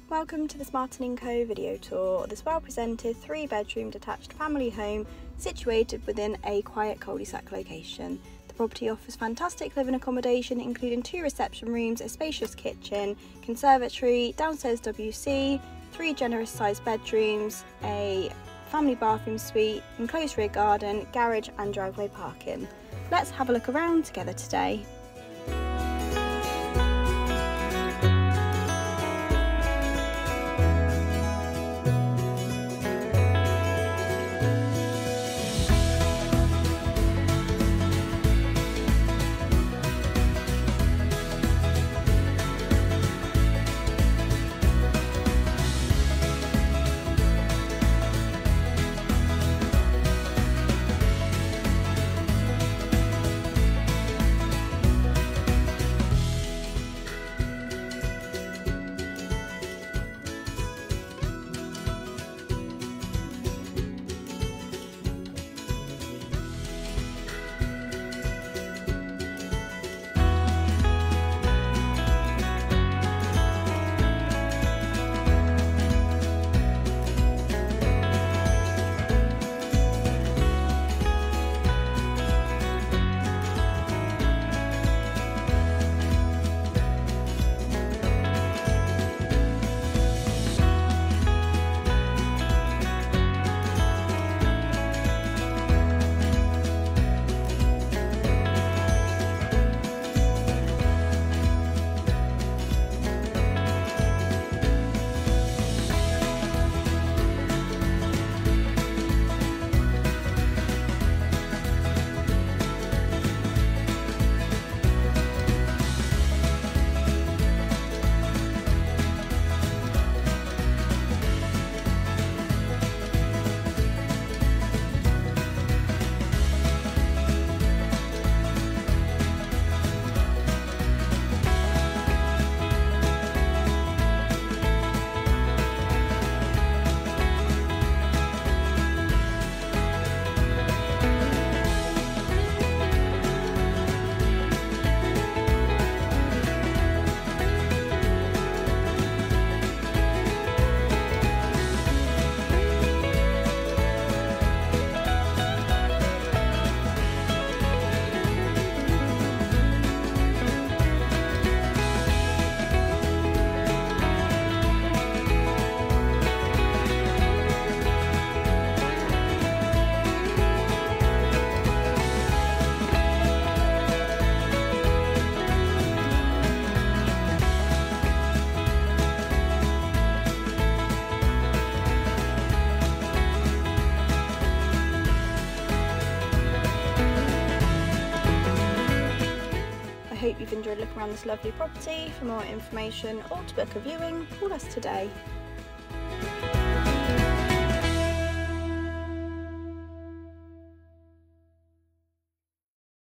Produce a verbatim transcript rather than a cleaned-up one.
Welcome to this Martin and Co video tour of this well presented three bedroom detached family home situated within a quiet cul-de-sac location. The property offers fantastic living accommodation including two reception rooms, a spacious kitchen, conservatory, downstairs W C, three generous sized bedrooms, a family bathroom suite, enclosed rear garden, garage and driveway parking. Let's have a look around together today. I hope you've enjoyed looking around this lovely property. For more information or to book a viewing, call us today.